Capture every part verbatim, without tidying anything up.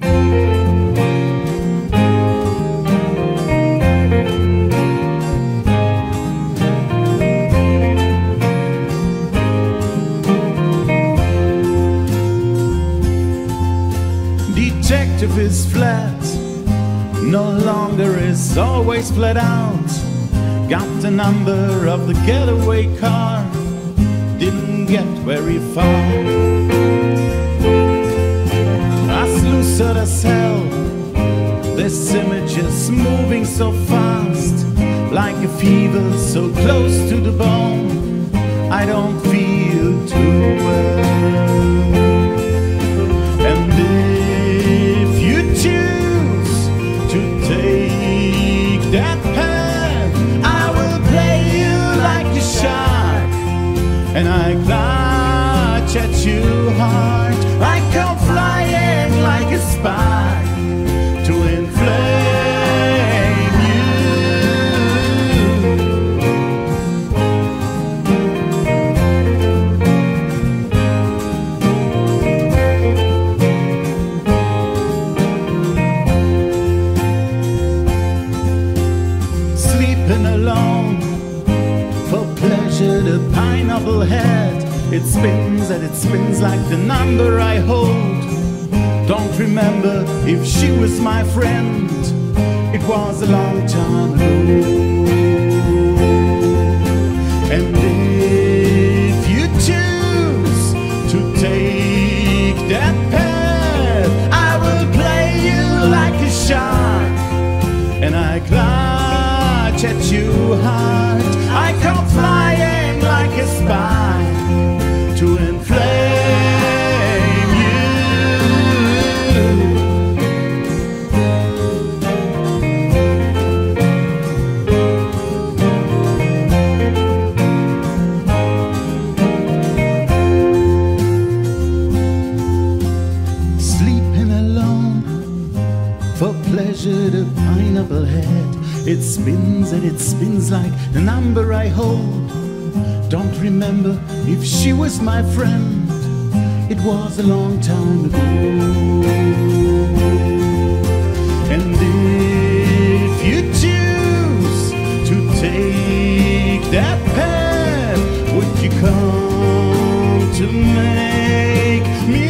Detective is flat, no longer is always flat out. Got the number of the getaway car, didn't get very far. As lucid as hell, this image is moving so fast, like a fever so close to the bone, I don't feel too well. And if you choose to take that path, I will play you like a shark, and I clutch at your heart. I come flying like a spark to inflame you. Sleeping alone for pleasure, the pineapple head, it spins and it spins like the number I hold. Don't remember if she was my friend, it was a long time ago. And if you choose to take that path, I will play you like a shark, and I clutch at your heart. I come flying like a spy to inflame you. Sleeping alone for pleasure, the pineapple head, it spins and it spins like the number I hold. Don't remember if she was my friend, it was a long time ago. And if you choose to take that path, would you come to make me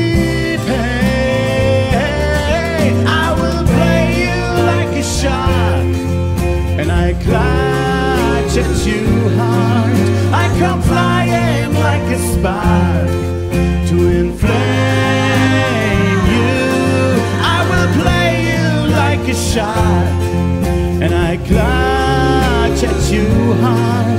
pay? I will play you like a shark, and I clutch at your heart. I come flying like a spark to inflame you. I will play you like a shark, and I clutch at your heart.